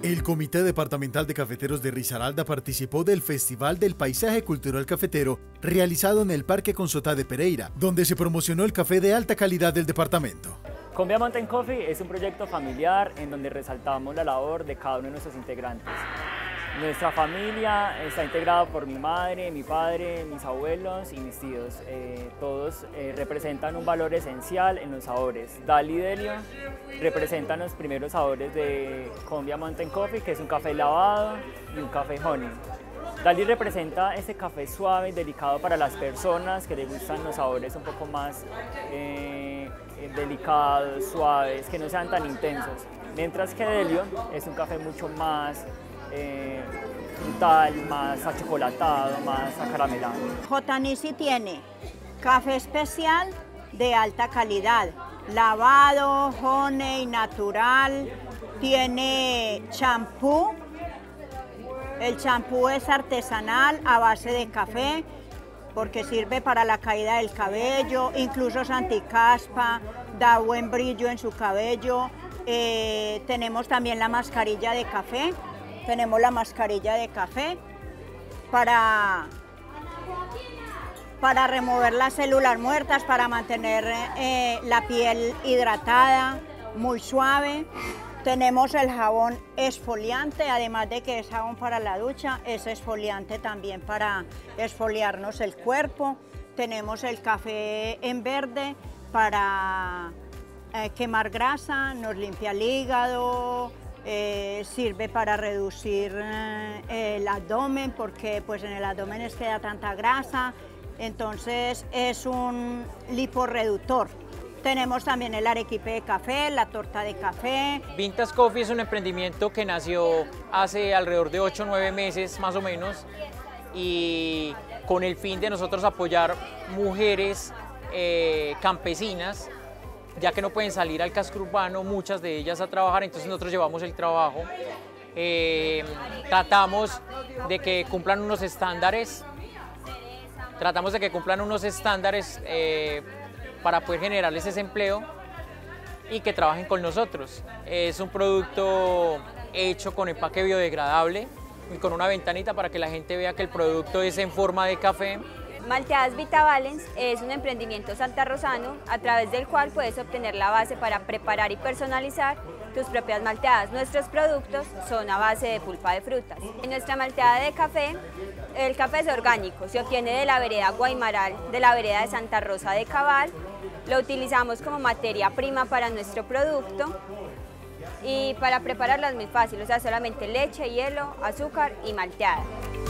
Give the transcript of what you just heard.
El Comité Departamental de Cafeteros de Risaralda participó del Festival del Paisaje Cultural Cafetero realizado en el Parque Consotá de Pereira, donde se promocionó el café de alta calidad del departamento. Combia Mountain Coffee es un proyecto familiar en donde resaltamos la labor de cada uno de nuestros integrantes. Nuestra familia está integrada por mi madre, mi padre, mis abuelos y mis tíos. Todos representan un valor esencial en los sabores. Dali y Delio representan los primeros sabores de Combia Mountain Coffee, que es un café lavado y un café honey. Dali representa ese café suave y delicado para las personas que les gustan los sabores un poco más delicados, suaves, que no sean tan intensos. Mientras que Delio es un café mucho más frutal, más achocolatado, más acaramelado. Jotanisi tiene café especial de alta calidad, lavado, honey, natural, tiene champú. El champú es artesanal a base de café porque sirve para la caída del cabello, incluso es anticaspa, da buen brillo en su cabello. Tenemos también la mascarilla de café. Tenemos la mascarilla de café para remover las células muertas, para mantener la piel hidratada, muy suave. Tenemos el jabón exfoliante, además de que es jabón para la ducha, es exfoliante también para exfoliarnos el cuerpo. Tenemos el café en verde para quemar grasa, nos limpia el hígado, sirve para reducir el abdomen, porque pues en el abdomen les queda tanta grasa, entonces es un liporreductor. Tenemos también el arequipe de café, la torta de café. Vintage Coffee es un emprendimiento que nació hace alrededor de 8 o 9 meses más o menos, y con el fin de nosotros apoyar mujeres campesinas, ya que no pueden salir al casco urbano, muchas de ellas a trabajar, entonces nosotros llevamos el trabajo. Tratamos de que cumplan unos estándares, para poder generarles ese empleo y que trabajen con nosotros. Es un producto hecho con empaque biodegradable y con una ventanita para que la gente vea que el producto es en forma de café. Malteadas VitaValens es un emprendimiento santarrosano a través del cual puedes obtener la base para preparar y personalizar tus propias malteadas. Nuestros productos son a base de pulpa de frutas. En nuestra malteada de café, el café es orgánico, se obtiene de la vereda Guaymaral, de la vereda de Santa Rosa de Cabal. Lo utilizamos como materia prima para nuestro producto y para prepararlo es muy fácil, o sea, solamente leche, hielo, azúcar y malteada.